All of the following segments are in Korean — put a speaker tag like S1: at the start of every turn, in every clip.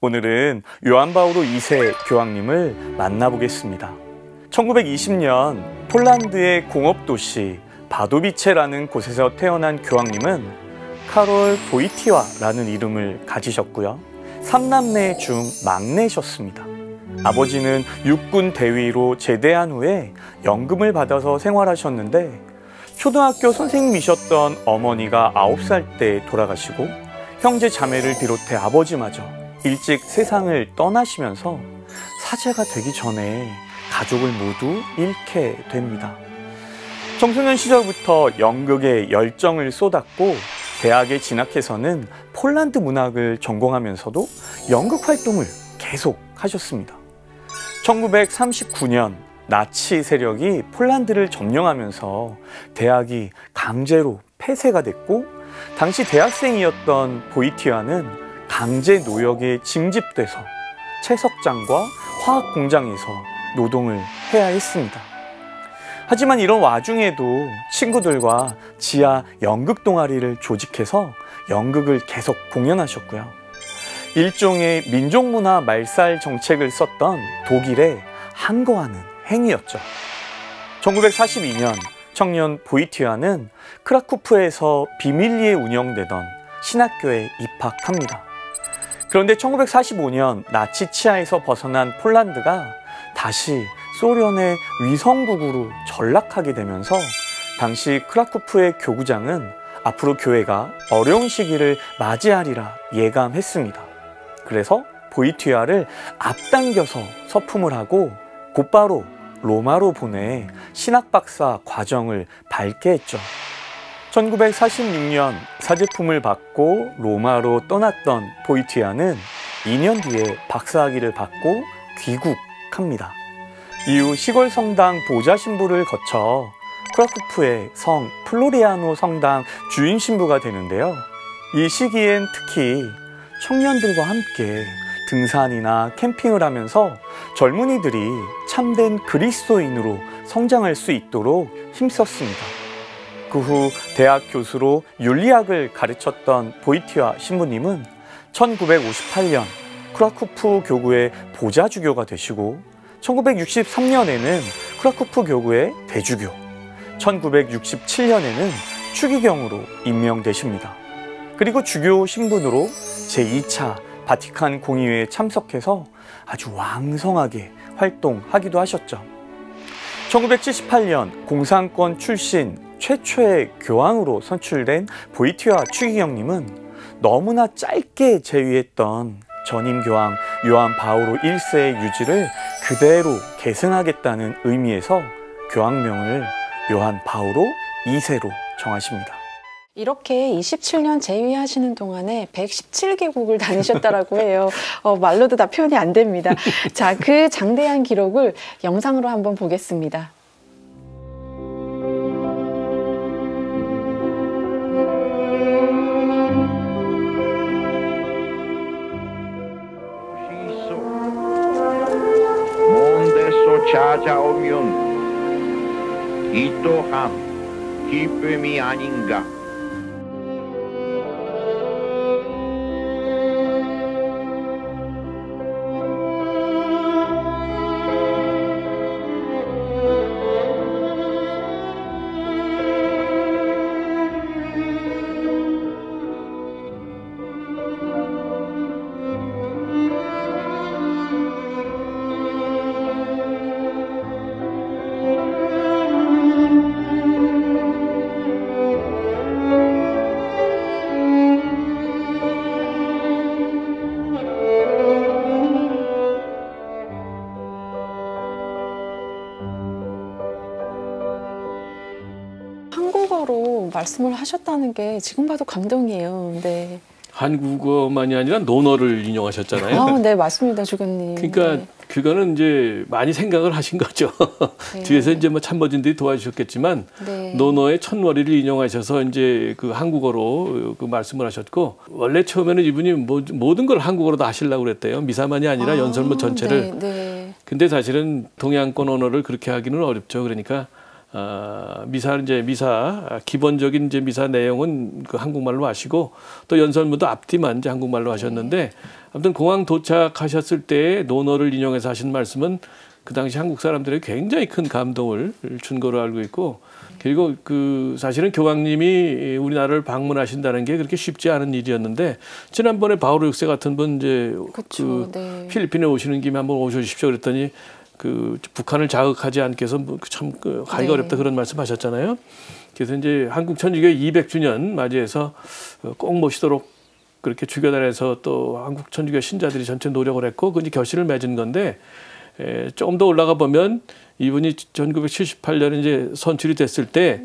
S1: 오늘은 요한 바오로 2세 교황님을 만나보겠습니다. 1920년 폴란드의 공업도시 바도비체라는 곳에서 태어난 교황님은 카롤 보이티와라는 이름을 가지셨고요. 3남매 중 막내셨습니다. 아버지는 육군 대위로 제대한 후에 연금을 받아서 생활하셨는데 초등학교 선생님이셨던 어머니가 9살 때 돌아가시고 형제 자매를 비롯해 아버지마저 일찍 세상을 떠나시면서 사제가 되기 전에 가족을 모두 잃게 됩니다. 청소년 시절부터 연극에 열정을 쏟았고 대학에 진학해서는 폴란드 문학을 전공하면서도 연극 활동을 계속 하셨습니다. 1939년 나치 세력이 폴란드를 점령하면서 대학이 강제로 폐쇄가 됐고 당시 대학생이었던 보이티와는 강제 노역에 징집돼서 채석장과 화학 공장에서 노동을 해야 했습니다. 하지만 이런 와중에도 친구들과 지하 연극 동아리를 조직해서 연극을 계속 공연하셨고요. 일종의 민족문화 말살 정책을 썼던 독일에 항거하는 행위였죠. 1942년 청년 보이티와는 크라쿠프에서 비밀리에 운영되던 신학교에 입학합니다. 그런데 1945년 나치 치하에서 벗어난 폴란드가 다시 소련의 위성국으로 전락하게 되면서 당시 크라쿠프의 교구장은 앞으로 교회가 어려운 시기를 맞이하리라 예감했습니다. 그래서 보이티와를 앞당겨서 서품을 하고 곧바로 로마로 보내 신학박사 과정을 밟게 했죠. 1946년 사제품을 받고 로마로 떠났던 보이티와는 2년 뒤에 박사학위를 받고 귀국합니다. 이후 시골 성당 보좌 신부를 거쳐 크라쿠프의 성 플로리아노 성당 주임 신부가 되는데요. 이 시기엔 특히 청년들과 함께 등산이나 캠핑을 하면서 젊은이들이 참된 그리스도인으로 성장할 수 있도록 힘썼습니다. 그 후 대학 교수로 윤리학을 가르쳤던 보이티와 신부님은 1958년 크라쿠프 교구의 보좌주교가 되시고 1963년에는 크라쿠프 교구의 대주교, 1967년에는 추기경으로 임명되십니다. 그리고 주교 신분으로 제2차 바티칸 공의회에 참석해서 아주 왕성하게 활동하기도 하셨죠. 1978년 공산권 출신 최초의 교황으로 선출된 보이티와 추기경님은 너무나 짧게 재위했던 전임 교황 요한 바오로 1세의 유지를 그대로 계승하겠다는 의미에서 교황명을 요한 바오로 2세로 정하십니다.
S2: 이렇게 27년 재위하시는 동안에 117개국을 다니셨다라고 해요. 말로도 다 표현이 안 됩니다. 자, 그 장대한 기록을 영상으로 한번 보겠습니다.
S3: 찾아오면 이 또한 기쁨이 아닌가.
S2: 한국어로 말씀을 하셨다는 게 지금 봐도 감동이에요. 네.
S4: 한국어만이 아니라 논어를 인용하셨잖아요.
S2: 네, 맞습니다, 주교님.
S4: 그러니까
S2: 네.
S4: 그거는 이제 많이 생각을 하신 거죠.
S2: 네.
S4: 뒤에서 이제 뭐 참모진들이 도와주셨겠지만
S2: 네.
S4: 논어의 첫머리를 인용하셔서 이제 그 한국어로 그 말씀을 하셨고 원래 처음에는 이분이 모든 걸 한국어로 다 하시려고 그랬대요. 미사만이 아니라 연설문 전체를.
S2: 네, 네.
S4: 근데 사실은 동양권 언어를 그렇게 하기는 어렵죠. 그러니까 미사 기본적인 이제 미사 내용은 그 한국말로 하시고 또 연설문도 앞뒤만 이제 한국말로 하셨는데 아무튼 공항 도착하셨을 때 논어를 인용해서 하신 말씀은 그 당시 한국 사람들에게 굉장히 큰 감동을 준 거로 알고 있고 그리고 그 사실은 교황님이 우리나라를 방문하신다는 게 그렇게 쉽지 않은 일이었는데 지난번에 바오로 6세 같은 분 이제
S2: 그쵸, 네.
S4: 필리핀에 오시는 김에 한번 오셔주십시오 그랬더니 그 북한을 자극하지 않게 해서 참 가기가
S2: 네.
S4: 어렵다 그런 말씀하셨잖아요. 그래서 이제 한국 천주교 200주년 맞이해서 꼭 모시도록 그렇게 주교단에서 또 한국 천주교 신자들이 전체 노력을 했고 그 이제 결실을 맺은 건데 조금 더 올라가 보면 이분이 1978년에 이제 선출이 됐을 때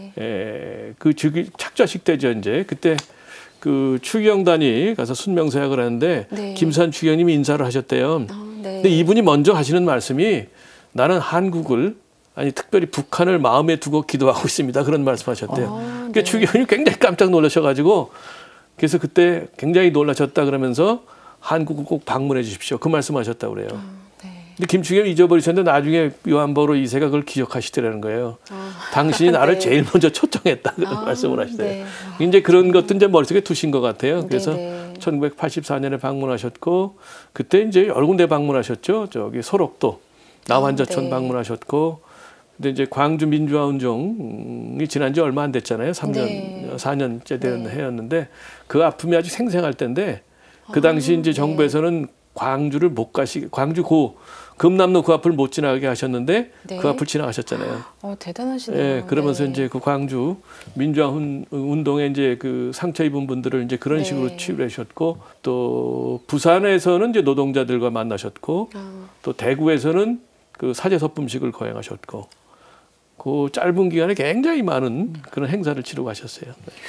S4: 그 착좌식 때죠 이제 그때 그 추기경단이 가서 순명사역을 하는데
S2: 네.
S4: 김수환 추기경님이 인사를 하셨대요.
S2: 네.
S4: 근데 이분이 먼저 하시는 말씀이 나는 한국을 아니 특별히 북한을 마음에 두고 기도하고 있습니다. 그런 말씀하셨대요. 그러니까
S2: 네.
S4: 추기경이 굉장히 깜짝 놀라셔가지고 그래서 그때 굉장히 놀라셨다 그러면서 한국을 꼭 방문해 주십시오. 그 말씀하셨다고 그래요. 근데 김추기경 잊어버리셨는데 나중에 요한 바오로 2세가 그걸 기억하시더라는 거예요. 당신이 나를
S2: 네.
S4: 제일 먼저 초청했다 그런 말씀을 하시대요.
S2: 네.
S4: 이제 그런 것도 이제 머릿속에 두신 것 같아요. 그래서
S2: 네.
S4: 1984년에 방문하셨고 그때 이제 여러 군데 방문하셨죠. 저기 소록도 남한저촌
S2: 네.
S4: 방문하셨고 근데 이제 광주 민주화 운동이 지난 지 얼마 안 됐잖아요. 3년,
S2: 네.
S4: 4년째 된 해였는데 그 아픔이 아주 생생할 때인데 그 당시 이제 정부에서는 광주를 못 가시게 광주 금남로 그 앞을 못 지나가게 하셨는데
S2: 네.
S4: 그 앞을 지나가셨잖아요.
S2: 대단하시네요.
S4: 예, 그러면서
S2: 네.
S4: 이제 그 광주 민주화 운동에 이제 그 상처 입은 분들을 이제 그런
S2: 네.
S4: 식으로 치유를 하셨고 또 부산에서는 이제 노동자들과 만나셨고 또 대구에서는 그 사제섭품식을 거행하셨고 그 짧은 기간에 굉장히 많은 그런 행사를 치르고 가셨어요.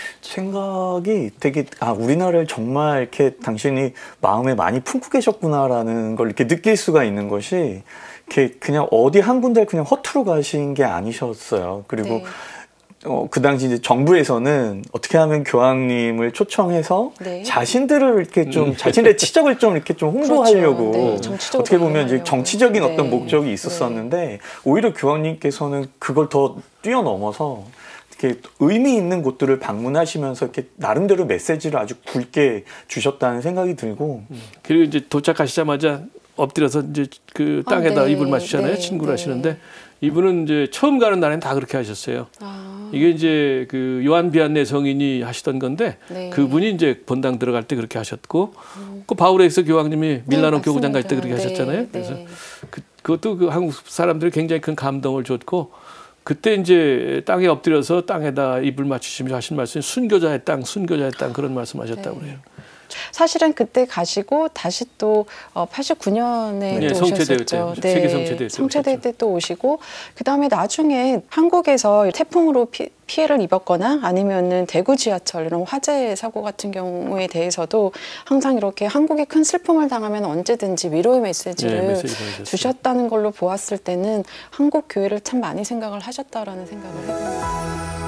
S1: 생각이 되게 우리나라를 정말 이렇게 당신이 마음에 많이 품고 계셨구나라는 걸 이렇게 느낄 수가 있는 것이 이렇게 그냥 어디 한 군데 그냥 허투루 가신 게 아니셨어요. 그리고
S2: 네.
S1: 그 당시 이제 정부에서는 어떻게 하면 교황님을 초청해서
S2: 네.
S1: 자신들을 이렇게 좀 자신의 치적을 좀 이렇게 좀 홍보하려고
S2: 그렇죠. 네, 정치적으로
S1: 어떻게 보면 이제
S2: 활용하려고.
S1: 정치적인
S2: 네.
S1: 어떤 목적이 있었었는데 오히려 교황님께서는 그걸 더 뛰어넘어서 이렇게 의미 있는 곳들을 방문하시면서 이렇게 나름대로 메시지를 아주 굵게 주셨다는 생각이 들고
S4: 그리고 이제 도착하시자마자 엎드려서 이제 그 땅에다
S2: 네.
S4: 이불 맞추잖아요.
S2: 네.
S4: 친구를
S2: 네.
S4: 하시는데 이분은 이제 처음 가는 날엔 다 그렇게 하셨어요. 이게 이제 그 요한 비안네 성인이 하시던 건데
S2: 네.
S4: 그분이 이제 본당 들어갈 때 그렇게 하셨고 그 바울엑스 교황님이 밀라노 교구장 갈 때 그렇게
S2: 맞습니다.
S4: 하셨잖아요.
S2: 네.
S4: 그래서
S2: 네.
S4: 그것도 그 한국 사람들이 굉장히 큰 감동을 줬고 그때 이제 땅에 엎드려서 땅에다 이불 맞추시면서 하신 말씀이 순교자의 땅 그런 말씀하셨다고 그래요.
S2: 사실은 그때 가시고 다시 또 89년에
S4: 네,
S2: 또
S4: 성체대회
S2: 오셨었죠.
S4: 때, 세계 성체대회 때
S2: 성체대회
S4: 오셨죠.
S2: 때 또 오시고 그다음에 나중에 한국에서 태풍으로 피해를 입었거나 아니면은 대구 지하철 이런 화재 사고 같은 경우에 대해서도 항상 이렇게 한국이 큰 슬픔을 당하면 언제든지 위로의 메시지를
S4: 네, 메시지 보내셨어요.
S2: 주셨다는 걸로 보았을 때는 한국 교회를 참 많이 생각을 하셨다라는 생각을 해봅니다.